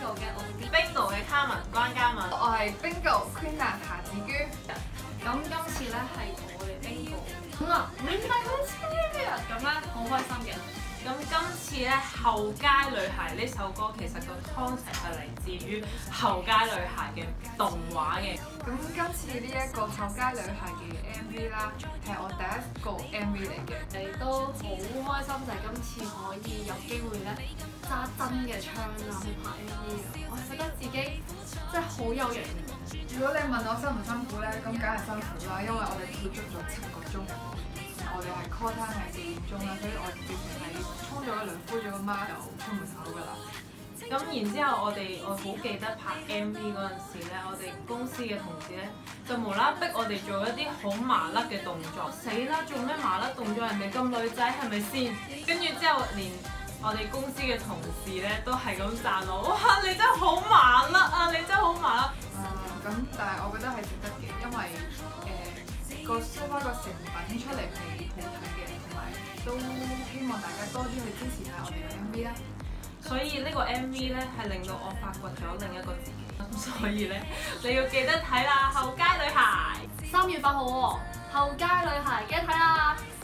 Bingo 嘅我啲。 Bingo 嘅卡文關嘉敏， 我係 Bingo Queen 夏子娟。 咁今次咧係我哋 Bingo 咁啊，永大好車啊！咁咧好開心嘅。 咁今次咧《後街女孩》呢首歌其實個 concept 係嚟自於《後街女孩》嘅動畫嘅。 咁今次呢一個《後街女孩》嘅 MV 啦，係我第一個 MV 嚟嘅。 你都好開心，就係今次可以有機會咧揸真嘅槍啊去拍 MV 啊！我係覺得自己真係好有型。 如果你問我辛唔辛苦咧，咁梗係辛苦啦，因為我哋跳足咗7個鐘。我哋係 call time 係4點鐘啦，所以我直情係沖咗個涼、敷咗個媽就出門口㗎啦。 咁然之後我好記得拍 MV 嗰陣時咧，我哋公司嘅同事咧就無啦啦逼我哋做一啲好麻甩嘅動作，死啦！做咩麻甩動作？人哋咁女仔係咪先？跟住之後連我哋公司嘅同事咧都係咁讚我，哇！你真係好麻甩啊！你真係好麻甩。 咁但係我覺得係值得嘅，因為個 show 個成品出嚟係好睇嘅，同埋都希望大家多啲去支持下我哋嘅 MV 啦。 所以呢個 MV 咧係令到我發掘咗另一個自己，咁所以咧你要記得睇啦，《後街女孩》 3月8號喎，後街女孩記得睇啦！